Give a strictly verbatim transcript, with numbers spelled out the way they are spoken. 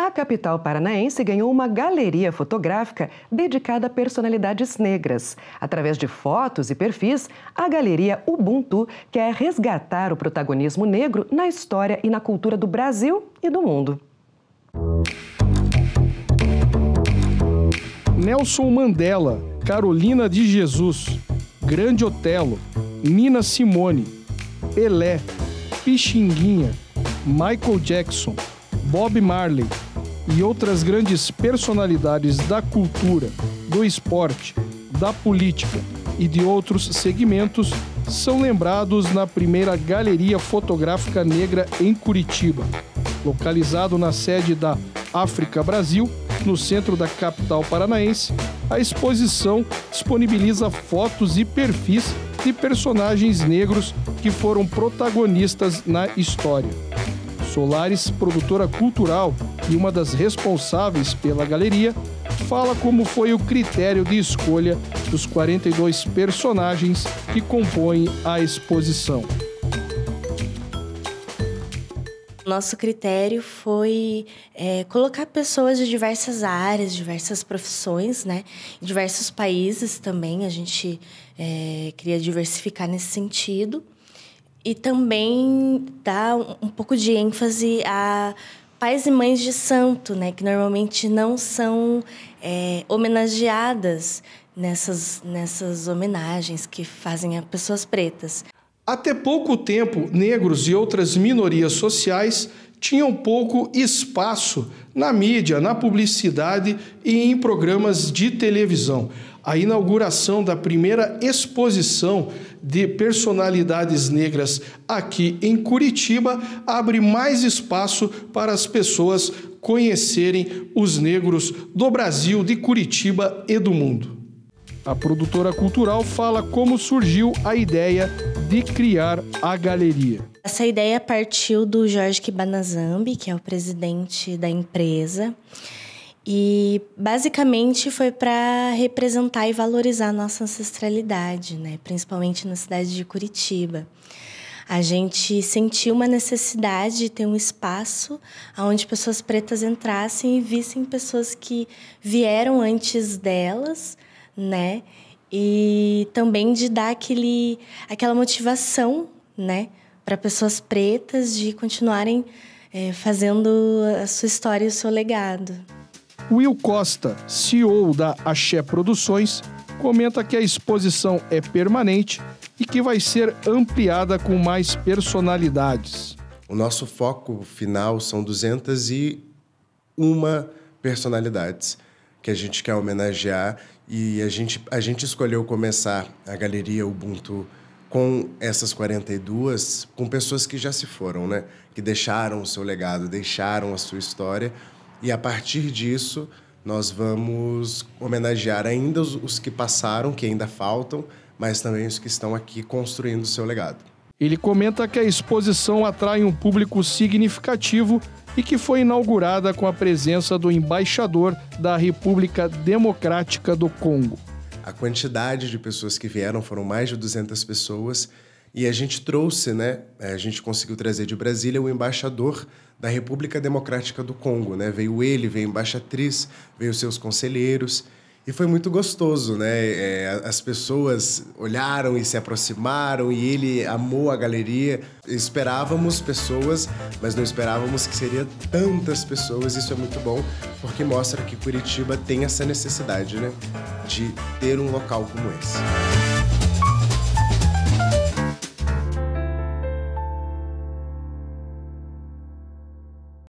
A capital paranaense ganhou uma galeria fotográfica dedicada a personalidades negras. Através de fotos e perfis, a Galeria Ubuntu quer resgatar o protagonismo negro na história e na cultura do Brasil e do mundo. Nelson Mandela, Carolina de Jesus, Grande Otelo, Nina Simone, Pelé, Pixinguinha, Michael Jackson, Bob Marley e outras grandes personalidades da cultura, do esporte, da política e de outros segmentos são lembrados na primeira Galeria Fotográfica Negra em Curitiba. Localizado na sede da África Brasil, no centro da capital paranaense, a exposição disponibiliza fotos e perfis de personagens negros que foram protagonistas na história. Solares, produtora cultural e uma das responsáveis pela galeria, fala como foi o critério de escolha dos quarenta e dois personagens que compõem a exposição. Nosso critério foi é, colocar pessoas de diversas áreas, diversas profissões, né? Em diversos países também, a gente é, queria diversificar nesse sentido. E também dar um pouco de ênfase a pais e mães de santo, né? Que normalmente não são é, homenageadas nessas, nessas homenagens que fazem a pessoas pretas. Até pouco tempo, negros e outras minorias sociais tinham pouco espaço na mídia, na publicidade e em programas de televisão. A inauguração da primeira exposição de personalidades negras aqui em Curitiba abre mais espaço para as pessoas conhecerem os negros do Brasil, de Curitiba e do mundo. A produtora cultural fala como surgiu a ideia de criar a galeria. Essa ideia partiu do Jorge Kibanazambi, que é o presidente da empresa, e basicamente foi para representar e valorizar a nossa ancestralidade, né? Principalmente na cidade de Curitiba. A gente sentiu uma necessidade de ter um espaço onde pessoas pretas entrassem e vissem pessoas que vieram antes delas, né? E também de dar aquele, aquela motivação, né? Para pessoas pretas de continuarem é, fazendo a sua história e o seu legado. Will Costa, C E O da Axé Produções, comenta que a exposição é permanente e que vai ser ampliada com mais personalidades. O nosso foco final são duzentas e uma personalidades que a gente quer homenagear e a gente, a gente escolheu começar a Galeria Ubuntu com essas quarenta e duas, com pessoas que já se foram, né? Que deixaram o seu legado, deixaram a sua história. E, a partir disso, nós vamos homenagear ainda os, os que passaram, que ainda faltam, mas também os que estão aqui construindo o seu legado. Ele comenta que a exposição atrai um público significativo e que foi inaugurada com a presença do embaixador da República Democrática do Congo. A quantidade de pessoas que vieram foram mais de duzentas pessoas e a gente trouxe, né, a gente conseguiu trazer de Brasília o embaixador da República Democrática do Congo, né? Veio ele, veio a embaixatriz, veio seus conselheiros e foi muito gostoso, né? É, as pessoas olharam e se aproximaram e ele amou a galeria. Esperávamos pessoas, mas não esperávamos que seria tantas pessoas. Isso é muito bom, porque mostra que Curitiba tem essa necessidade, né? De ter um local como esse.